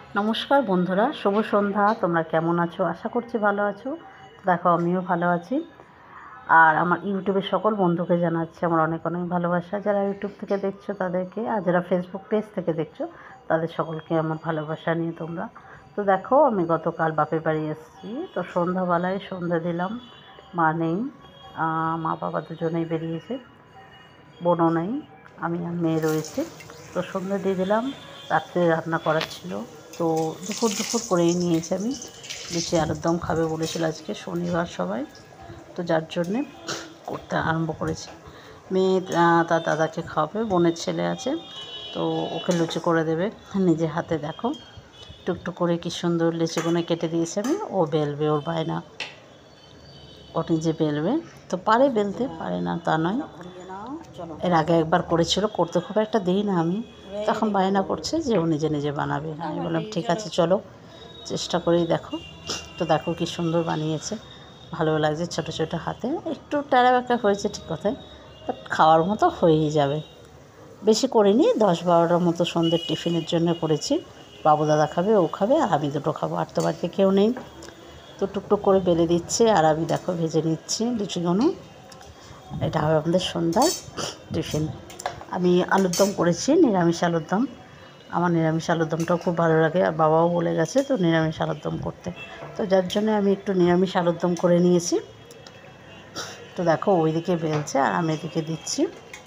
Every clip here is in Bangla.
নমস্কার বন্ধুরা, শুভ সন্ধ্যা। তোমরা কেমন আছো? আশা করছি ভালো আছো। দেখো আমিও ভালো আছি। আর আমার ইউটিউবের সকল বন্ধুকে জানাচ্ছি আমার অনেক অনেক ভালোবাসা। যারা ইউটিউব থেকে দেখছো তাদেরকে, আর যারা ফেসবুক পেজ থেকে দেখছো তাদের সকলকে আমার ভালোবাসা নিয়ে তোমরা। তো দেখো আমি গতকাল বাপের বাড়ি এসেছি। তো সন্ধ্যাবেলায় সন্ধ্যা দিলাম। মা নেই, মা বাবা দুজনেই বেরিয়েছে, বোনও নেই, আমি আর মেয়ে রয়েছে। তো সন্ধ্যা দিয়ে দিলাম। রাত্রে রান্না করার ছিল, তো দুপুর দুপুর করেই নিয়েছি। আমি লুচি আলুর দম খাবে বলেছিল, আজকে শনিবার সবাই, তো যার জন্যে করতে আরম্ভ করেছি। মেয়ে তার দাদাকে খাওয়াবে, বোনের ছেলে আছে, তো ওকে লুচি করে দেবে নিজে হাতে। দেখো টুকটুক করে কী সুন্দর লিচিগুলো কেটে দিয়েছে। আমি ও বেলবে, ওর বায়না, ও নিজে বেলবে। তো পারে বেলতে, পারে না তা নয়। এর আগে একবার করেছিল, করতে খুব একটা দিই না আমি, তখন বায়না করছে যে ও নিজে নিজে বানাবে। আমি বললাম ঠিক আছে চলো, চেষ্টা করেই দেখো। তো দেখো কী সুন্দর বানিয়েছে, ভালো লাগছে। ছোটো ছোটো হাতে একটু ট্যাড়া ব্যাকা হয়েছে ঠিক কথায়, বাট খাওয়ার মতো হয়েই যাবে। বেশি করিনি, 10-12টার মতো সন্ধ্যের টিফিনের জন্য করেছি। বাবু দাদা খাবে, ও খাবে, আর আমি দুটো খাবো, আর তো বাড়িতে কেউ নেই। তো টুকটুক করে বেলে দিচ্ছে, আর আমি দেখো ভেজে নিচ্ছি লুচিগুলো। এটা হবে আমাদের সন্ধ্যার টিফিন। আমি আলুর দম করেছি, নিরামিষ আলুর দম। আমার নিরামিষ আলুর দমটাও খুব ভালো লাগে, আর বাবাও বলে গেছে তো নিরামিষ আলুর দম করতে, তো যার জন্য আমি একটু নিরামিষ আলুর দম করে নিয়েছি। তো দেখো ওইদিকে বেলছে আর আমি এদিকে দিচ্ছি।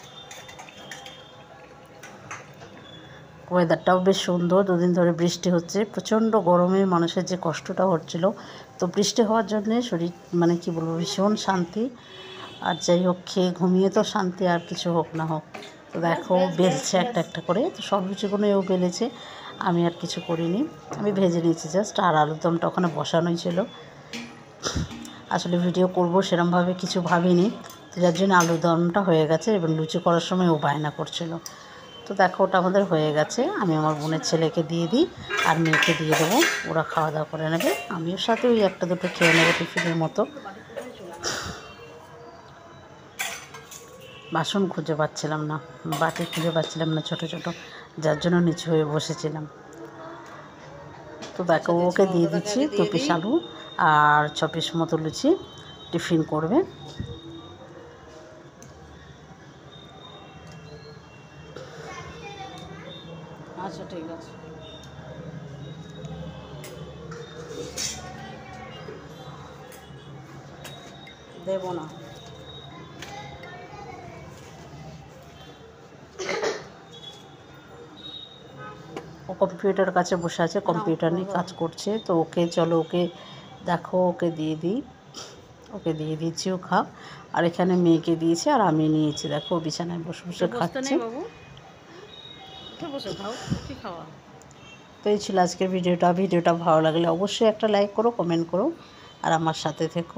ওয়েদারটাও বেশ সুন্দর, দুদিন ধরে বৃষ্টি হচ্ছে। প্রচণ্ড গরমে মানুষের যে কষ্টটা হচ্ছিল, তো বৃষ্টি হওয়ার জন্যে শরীর মানে কি বলবো, ভীষণ শান্তি। আর যাই হোক, খেয়ে ঘুমিয়ে তো শান্তি, আর কিছু হোক না হোক। তো দেখো বেলছে একটা একটা করে, তো সব লুচিগুলো ও বেলেছে, আমি আর কিছু করিনি। আমি ভেজে নিয়েছি জাস্ট, আর আলুর দমটা ওখানে বসানোই ছিল। আসলে ভিডিও করব সেরমভাবে কিছু ভাবিনি, তো যার জন্য আলুর দমটা হয়ে গেছে। এবং লুচি করার সময় ও বায়না করছিল। তো দেখো ওটা আমাদের হয়ে গেছে। আমি আমার বোনের ছেলেকে দিয়ে দিই, আর মেয়েকে দিয়ে দেবো, ওরা খাওয়া দাওয়া করে নেবে। আমিও সাথে ওই একটা দুটো খেয়ে নেবো টিফিনের মতো। বাসন খুঁজে পাচ্ছিলাম না, বাটি খুঁজে পাচ্ছিলাম না ছোটো ছোটো, যার জন্য নিচু হয়ে বসেছিলাম। তো দেখো ওকে দিয়ে দিচ্ছি 2 পিস আলু আর 6 পিস মতো লুচি, টিফিন করবে। আচ্ছা ঠিক আছে, দেবো না। ও কম্পিউটার কাছে বসে আছে, কম্পিউটার নিয়ে কাজ করছে। তো ওকে চলো, ওকে দেখো, ওকে দিয়ে দিই, ওকে দিয়ে দিচ্ছি, ও খাও। আর এখানে মেয়েকে দিয়েছি, আর আমি নিয়েছি। দেখো বিছানায় বসে বসে খাচ্ছে। তো এই ছিল আজকের ভিডিওটা ভালো লাগলে অবশ্যই একটা লাইক করো, কমেন্ট করো, আর আমার সাথে থেকো।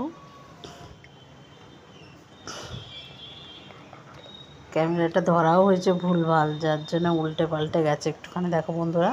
ক্যামেরাটা ধরাও হয়েছে ভুলভাল, যার জন্য উল্টে পাল্টে গেছে একটুখানি। দেখো বন্ধুরা,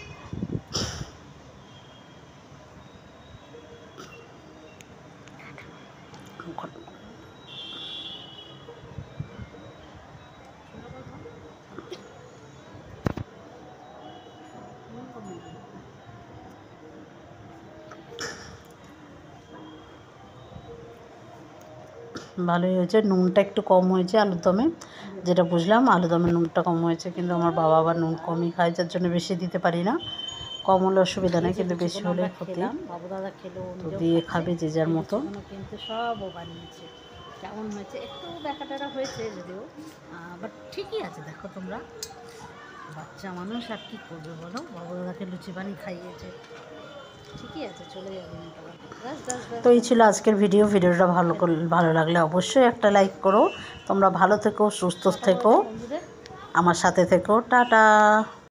ভালোই হয়েছে। নুনটা একটু কম হয়েছে আলুর দমে, যেটা বুঝলাম আলুর দমে নুনটা কম হয়েছে, কিন্তু আমার বাবা আবার নুন কমই খায়, যার জন্য বেশি দিতে পারি না। কম হলে অসুবিধা নেই, কিন্তু বেশি হলে ক্ষতি। বাবু দাদা খেলো, তো দিয়ে খাবে যে যার মতো। কিন্তু সব ও বানিয়েছে। কেমন হয়েছে, একটু ব্যাকা ট্যাকা হয়েছে যদিও, বাট ঠিকই আছে। দেখো তোমরা, বাচ্চা মানুষ আর কী করবে বলো, বাবু দাদাকে লুচি বানিয়ে খাইয়েছে, ঠিকই আছে, চলে যাবে। তো এই ছিল আজকের ভিডিওটা ভালো লাগলে অবশ্যই একটা লাইক করো। তোমরা ভালো থেকো, সুস্থ থেকো, আমার সাথে থেকো। টাটা।